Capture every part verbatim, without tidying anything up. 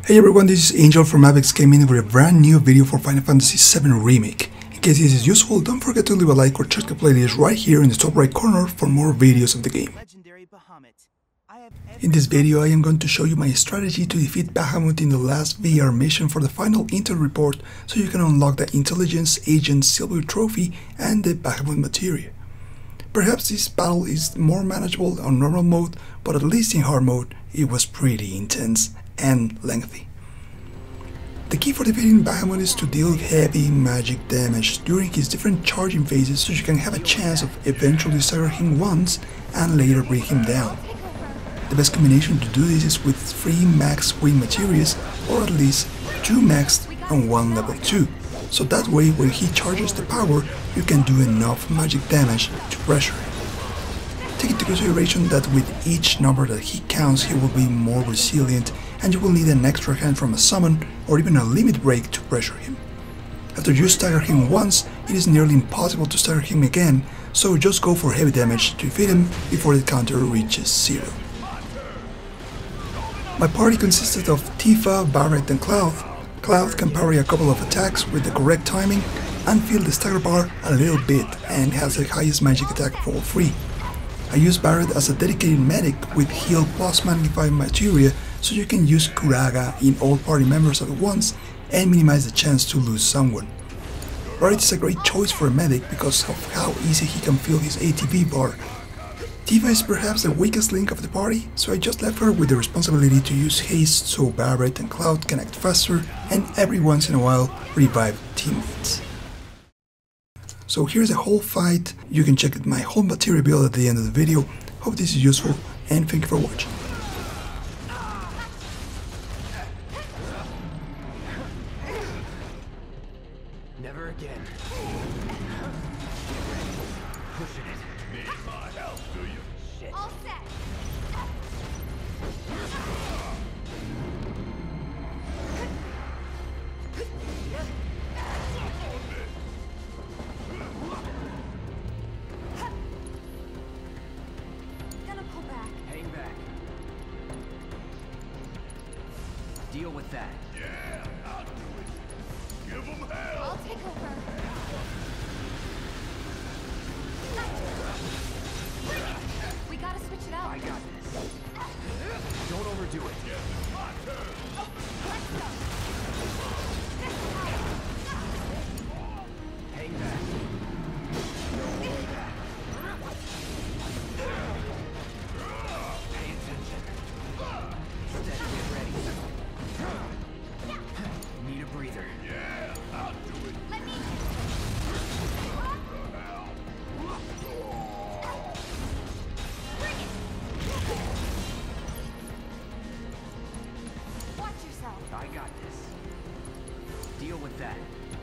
Hey everyone, this is Angel from Apex Gaming with a brand new video for Final Fantasy seven Remake. In case this is useful, don't forget to leave a like or check the playlist right here in the top right corner for more videos of the game. In this video I am going to show you my strategy to defeat Bahamut in the last V R mission for the final intel report, so you can unlock the Intelligence Agent Silver Trophy and the Bahamut Materia. Perhaps this battle is more manageable on normal mode, but at least in hard mode it was pretty intense and lengthy. The key for defeating Bahamut is to deal heavy magic damage during his different charging phases, so you can have a chance of eventually stagger him once and later bring him down. The best combination to do this is with three Maxed Wind Materias, or at least two Maxed and one level two, so that way when he charges the power you can do enough magic damage to pressure him. Take into consideration that with each number that he counts he will be more resilient, and you will need an extra hand from a summon or even a limit break to pressure him. After you stagger him once, it is nearly impossible to stagger him again, so just go for heavy damage to defeat him before the counter reaches zero. My party consisted of Tifa, Barret and Cloud. Cloud can parry a couple of attacks with the correct timing and fill the stagger bar a little bit and has the highest magic attack for free. I use Barret as a dedicated medic with heal plus magnify materia, so you can use Kuraga in all party members at once and minimize the chance to lose someone. Barret is a great choice for a medic because of how easy he can fill his A T B bar. Tifa is perhaps the weakest link of the party, so I just left her with the responsibility to use haste so Barret and Cloud can act faster and every once in a while revive teammates. So here's the whole fight. You can check my whole material build at the end of the video. Hope this is useful and thank you for watching. Never again. Pushing it. Need my help, do you? Shit. All set. Gonna pull back. Hang back. Deal with that. Yeah, I'll do it. Give them hell. I'll take over. We gotta switch it out. I got this. Don't overdo it. Yes, it's my turn. Oh, let's go. Hang back. Hold back. Pay attention. Steady, get ready. Need a breather. Yeah, I'll do it. Let me. Bring it. Watch yourself. I got this. Deal with that.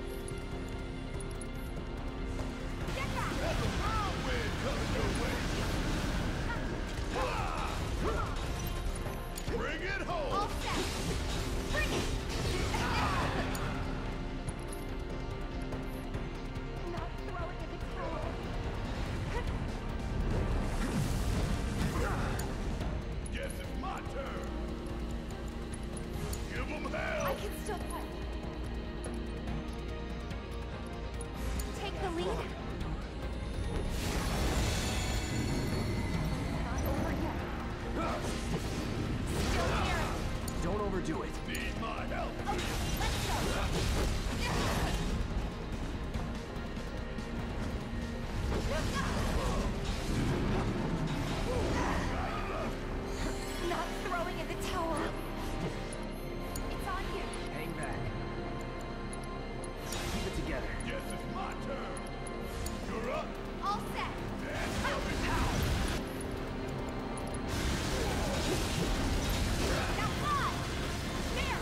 Get back. Wind coming your way. Bring it home. All set. Bring it. Not throwing at the tower. Guess it's my turn. Give them hell. I can still fight. Take the lead. Not over yet. Still here. Don't overdo it. Need my help. Okay, let's go. Not throwing at the tower. It's on you. Hang back. Keep it together. Yes, it's my turn. You're up. All set. Now fly. There.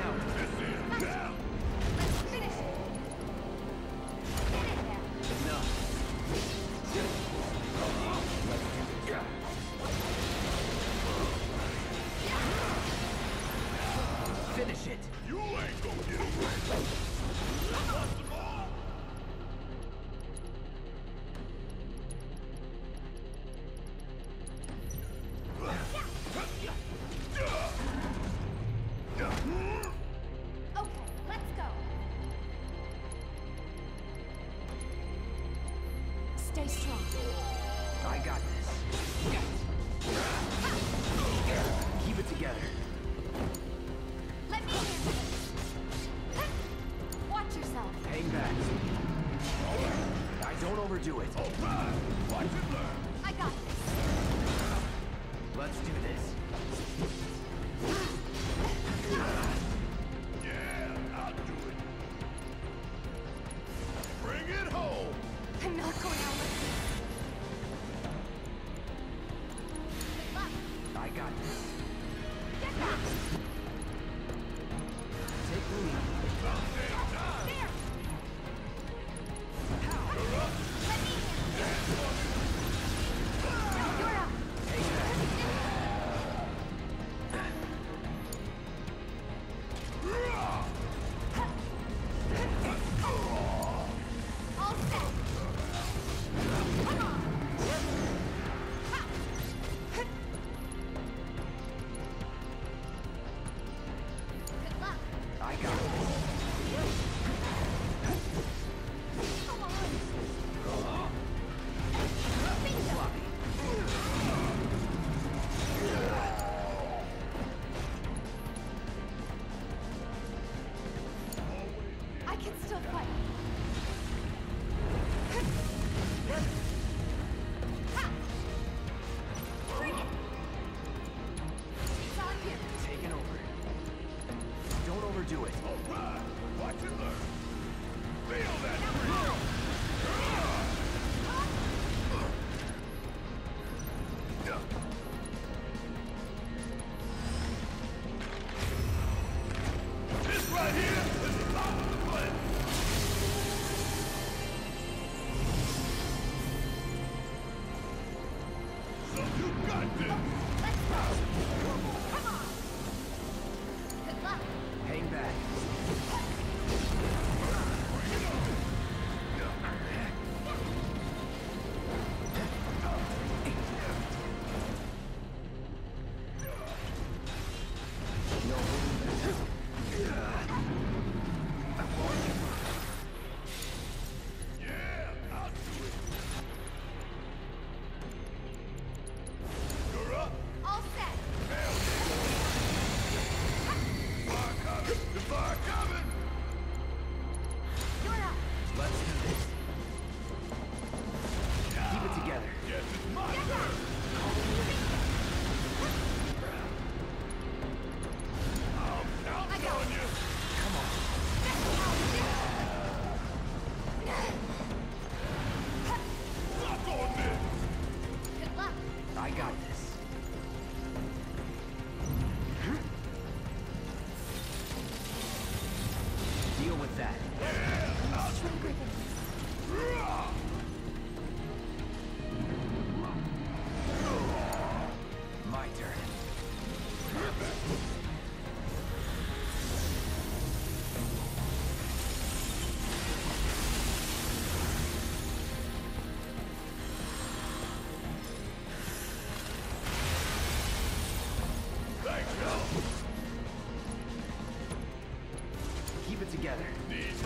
down. This is down. Let's finish it. Get in there. Enough. Finish it. You ain't gonna get away. Bust them all. Okay, let's go. Stay strong. I got this. Keep it together. Let me handle it. Watch yourself. Hang back. I don't overdo it. All right. Watch and learn. I got this. Let's do this. Yeah, I'll do it. Bring it home. I'm not going out like this. Good luck. I got this. Get back. Take the lead. About damn time. There. You're up. Let me handle it. You're up. Hang back. All set. Come on. Ha. Good luck. I got this. Come on. Bingo. Floppy. I can still fight. Ha! Bring it. It's on you. Taking over. Don't overdo it. All right. Watch and learn. Feel that Now breeze. roll. This right here is the top of the planet. So you got this. Let's go. Come on. Good luck. Hang back. Yeah, I'll do it. You're up. All set. Hell yeah. Fire coming. The fire coming. You're up. Let's do this. Keep it together. Yes, it's my Get turn. back. I'm out I got on it. you. Come on. That's how we do it. Suck on this. Good luck. I got this. Deal with that. Yeah, I'll do Stronger than this. My turn. Thanks, y'all. Keep it together. Need